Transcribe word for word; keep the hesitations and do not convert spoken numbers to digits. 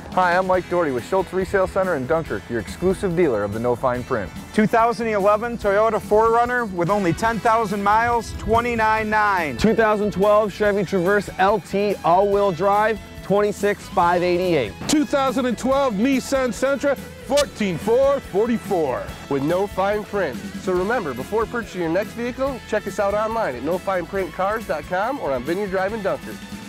Hi, I'm Mike Doherty with Shults Resale Center in Dunkirk, your exclusive dealer of the no fine print. two thousand eleven Toyota four runner with only ten thousand miles, twenty-nine nine. two thousand twelve Chevy Traverse L T all-wheel drive, twenty-six five eighty-eight. two thousand twelve Nissan Sentra, fourteen four forty-four. With no fine print. So remember, before purchasing your next vehicle, check us out online at no fine print cars dot com or on Vineyard Drive in Dunkirk.